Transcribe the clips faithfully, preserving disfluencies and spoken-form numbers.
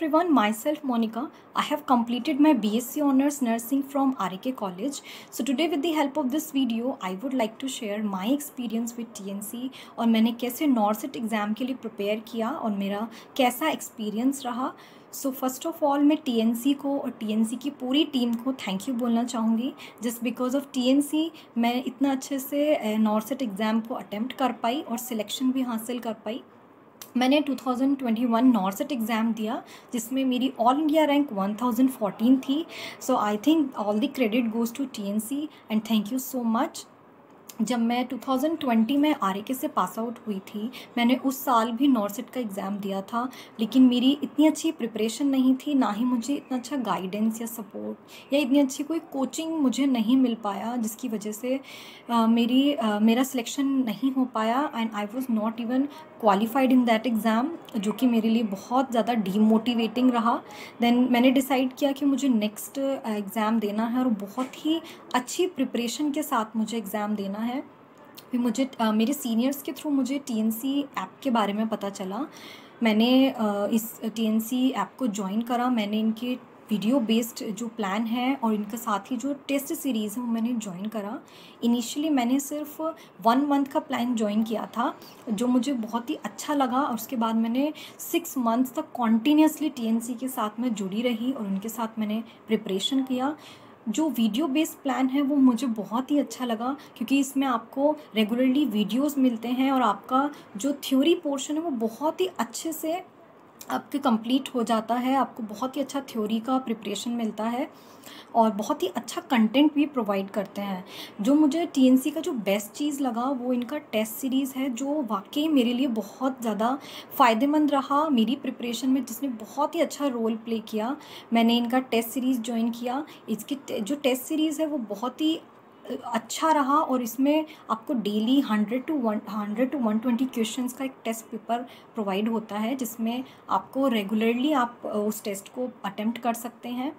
everyone, myself Monica. I have completed my B S c Honours Nursing from R A K College. So today with the help of this video, I would like to share my experience with T N C और मैंने कैसे नॉर्सेट exam के लिए prepare किया और मेरा कैसा experience रहा. सो फर्स्ट ऑफ ऑल मैं T N C को और T N C की पूरी टीम को थैंक यू बोलना चाहूँगी. Just because of T N C मैं इतना अच्छे से नॉर्सेट एग्ज़ाम को अटेम्प्ट कर पाई और सिलेक्शन भी हासिल कर पाई. मैंने two thousand twenty one NORCET exam दिया जिसमें मेरी all India rank one thousand fourteen थी. So I think all the credit goes to T N C and thank you so much. जब मैं टू थाउजेंड ट्वेंटी में R A K से pass out हुई थी, मैंने उस साल भी नॉर्सेट का एग्ज़ाम दिया था, लेकिन मेरी इतनी अच्छी प्रिपरेशन नहीं थी, ना ही मुझे इतना अच्छा गाइडेंस या सपोर्ट या इतनी अच्छी कोई कोचिंग मुझे नहीं मिल पाया, जिसकी वजह से uh, मेरी uh, मेरा सिलेक्शन नहीं हो पाया and I was not even qualified in that exam, जो कि मेरे लिए बहुत ज़्यादा डीमोटिवेटिंग रहा. देन मैंने डिसाइड किया कि मुझे नेक्स्ट एग्ज़ाम देना है और बहुत ही अच्छी प्रिपरेशन के साथ मुझे एग्ज़ाम देना है. फिर मुझे uh, मेरे सीनियर्स के थ्रू मुझे T N C ऐप के बारे में पता चला. मैंने uh, इस T N C ऐप को ज्वाइन करा. मैंने इनके वीडियो बेस्ड जो प्लान है और इनके साथ ही जो टेस्ट सीरीज़ है वो मैंने ज्वाइन करा. इनिशियली मैंने सिर्फ वन मंथ का प्लान ज्वाइन किया था, जो मुझे बहुत ही अच्छा लगा, और उसके बाद मैंने सिक्स मंथ्स तक कॉन्टीन्यूसली T N C के साथ मैं जुड़ी रही और उनके साथ मैंने प्रिपरेशन किया. जो वीडियो बेस्ड प्लान है वो मुझे बहुत ही अच्छा लगा, क्योंकि इसमें आपको रेगुलरली वीडियोस मिलते हैं और आपका जो थ्योरी पोर्शन है वो बहुत ही अच्छे से आपके कंप्लीट हो जाता है. आपको बहुत ही अच्छा थ्योरी का प्रिपरेशन मिलता है और बहुत ही अच्छा कंटेंट भी प्रोवाइड करते हैं. जो मुझे T N C का जो बेस्ट चीज़ लगा वो इनका टेस्ट सीरीज़ है, जो वाकई मेरे लिए बहुत ज़्यादा फ़ायदेमंद रहा मेरी प्रिपरेशन में, जिसने बहुत ही अच्छा रोल प्ले किया. मैंने इनका टेस्ट सीरीज़ ज्वाइन किया. इसकी जो टेस्ट सीरीज़ है वो बहुत ही अच्छा रहा और इसमें आपको daily hundred to one hundred to one twenty questions का एक टेस्ट पेपर प्रोवाइड होता है, जिसमें आपको रेगुलरली आप उस टेस्ट को अटेम्प्ट कर सकते हैं.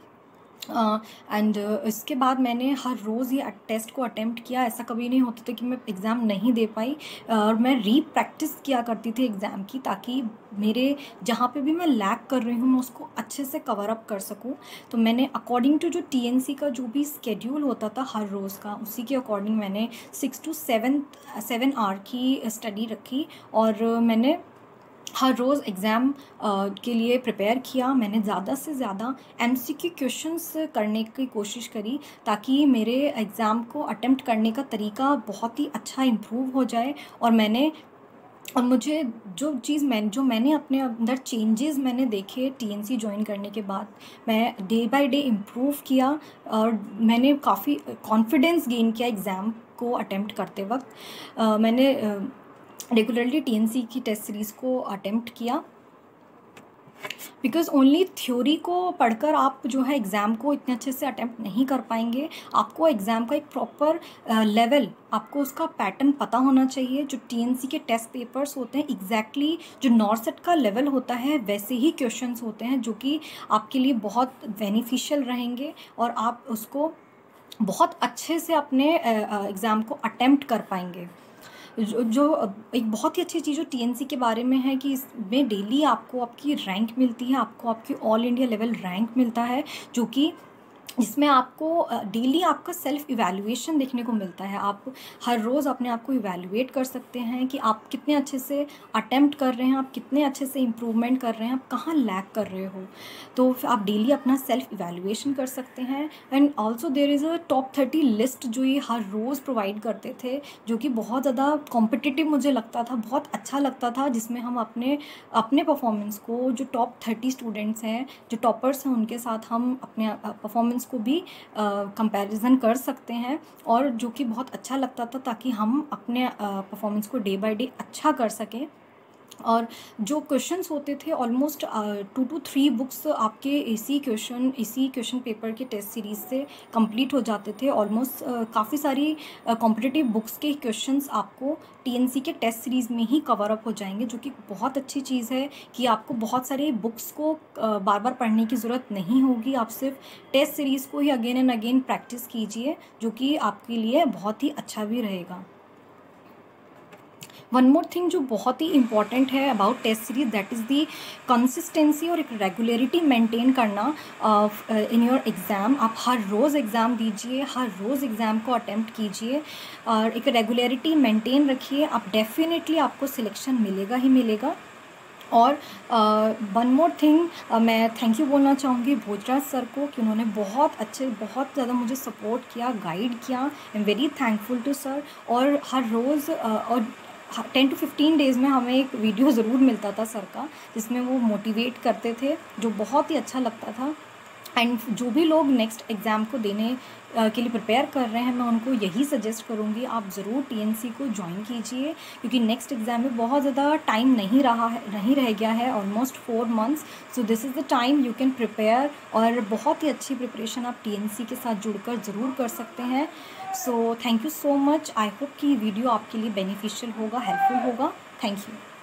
एंड uh, uh, इसके बाद मैंने हर रोज़ ये टेस्ट को अटेम्प्ट किया. ऐसा कभी नहीं होता था कि मैं एग्ज़ाम नहीं दे पाई, और uh, मैं री प्रैक्टिस किया करती थी एग्ज़ाम की, ताकि मेरे जहाँ पे भी मैं लैग कर रही हूँ मैं उसको अच्छे से कवर अप कर सकूँ. तो मैंने अकॉर्डिंग टू जो T N C का जो भी स्केड्यूल होता था हर रोज़ का, उसी के अकॉर्डिंग मैंने six to seven seven hour की स्टडी रखी और uh, मैंने हर रोज़ एग्ज़ाम के लिए प्रिपेयर किया. मैंने ज़्यादा से ज़्यादा M C Q क्वेश्चंस करने की कोशिश करी, ताकि मेरे एग्ज़ाम को अटेम्प्ट करने का तरीका बहुत ही अच्छा इम्प्रूव हो जाए. और मैंने और मुझे जो चीज़ मैं जो मैंने अपने अंदर चेंजेस मैंने देखे T N C ज्वाइन करने के बाद, मैं डे बाय डे इम्प्रूव किया और मैंने काफ़ी कॉन्फिडेंस गेन किया एग्ज़ाम को अटेम्प्ट करते वक्त. uh, मैंने uh, regularly T N C की टेस्ट सीरीज़ को अटेम्प्ट किया, बिकॉज़ ओनली थ्योरी को पढ़कर आप जो है एग्ज़ाम को इतने अच्छे से अटेम्प्ट नहीं कर पाएंगे. आपको एग्ज़ाम का एक प्रॉपर लेवल, आपको उसका पैटर्न पता होना चाहिए. जो T N C के टेस्ट पेपर्स होते हैं एग्जैक्टली exactly जो नॉर्सेट का लेवल होता है वैसे ही क्वेश्चंस होते हैं, जो कि आपके लिए बहुत बेनिफिशियल रहेंगे और आप उसको बहुत अच्छे से अपने एग्ज़ाम को अटेम्प्ट कर पाएंगे. जो जो एक बहुत ही अच्छी चीज़ जो T N C के बारे में है कि इसमें डेली आपको आपकी रैंक मिलती है, आपको आपकी ऑल इंडिया लेवल रैंक मिलता है, जो कि जिसमें आपको डेली आपका सेल्फ इवैल्यूएशन देखने को मिलता है. आप हर रोज़ अपने आप को इवैल्यूएट कर सकते हैं कि आप कितने अच्छे से अटेम्प्ट कर रहे हैं, आप कितने अच्छे से इम्प्रूवमेंट कर रहे हैं, आप कहाँ लैग कर रहे हो. तो आप डेली अपना सेल्फ इवैल्यूएशन कर सकते हैं. And also there is a top thirty list जो ये हर रोज़ प्रोवाइड करते थे, जो कि बहुत ज़्यादा कॉम्पिटिटिव मुझे लगता था, बहुत अच्छा लगता था, जिसमें हम अपने अपने परफॉर्मेंस को, जो टॉप थर्टी स्टूडेंट्स हैं, जो टॉपर्स हैं, उनके साथ हम अपने परफॉर्मेंस को भी कंपैरिजन uh, कर सकते हैं, और जो कि बहुत अच्छा लगता था, ताकि हम अपने परफॉर्मेंस uh, को डे बाय डे अच्छा कर सकें. और जो क्वेश्चंस होते थे almost two two three books आपके इसी क्वेश्चन इसी क्वेश्चन पेपर के टेस्ट सीरीज़ से कंप्लीट हो जाते थे. ऑलमोस्ट uh, काफ़ी सारी कॉम्पिटिटिव uh, बुक्स के क्वेश्चंस आपको T N C के टेस्ट सीरीज़ में ही कवर अप हो जाएंगे, जो कि बहुत अच्छी चीज़ है कि आपको बहुत सारे बुक्स को uh, बार बार पढ़ने की ज़रूरत नहीं होगी. आप सिर्फ टेस्ट सीरीज़ को ही अगेन एंड अगेन प्रैक्टिस कीजिए, जो कि आपके लिए बहुत ही अच्छा भी रहेगा. वन मोर थिंग जो बहुत ही इंपॉर्टेंट है about test series, that is the consistency और एक रेगुलरिटी मेंटेन करना इन योर एग्ज़ाम। आप हर रोज़ एग्ज़ाम दीजिए, हर रोज़ एग्ज़ाम को अटेम्प्ट कीजिए और एक रेगुलरिटी मेंटेन रखिए, आप डेफिनेटली आपको सिलेक्शन मिलेगा ही मिलेगा। और वन मोर थिंग, मैं थैंक यू बोलना चाहूँगी भोजराज सर को कि उन्होंने बहुत अच्छे, बहुत ज़्यादा मुझे सपोर्ट किया, गाइड किया। I am very thankful to sir. और हर रोज़ uh, और टेन टू फिफ्टीन डेज़ में हमें एक वीडियो ज़रूर मिलता था सर का, जिसमें वो मोटिवेट करते थे, जो बहुत ही अच्छा लगता था। एंड जो भी लोग नेक्स्ट एग्ज़ाम को देने के लिए प्रिपेयर कर रहे हैं, मैं उनको यही सजेस्ट करूँगी, आप ज़रूर टीएनसी को ज्वाइन कीजिए, क्योंकि नेक्स्ट एग्ज़ाम में बहुत ज़्यादा टाइम नहीं रहा है नहीं रह गया है, almost four months. So this is the time you can prepare, और बहुत ही अच्छी प्रिपरेशन आप टीएनसी के साथ जुड़कर ज़रूर कर सकते हैं। So thank you so much. I hope कि वीडियो आपके लिए बेनिफिशियल होगा, हेल्पफुल होगा। Thank you.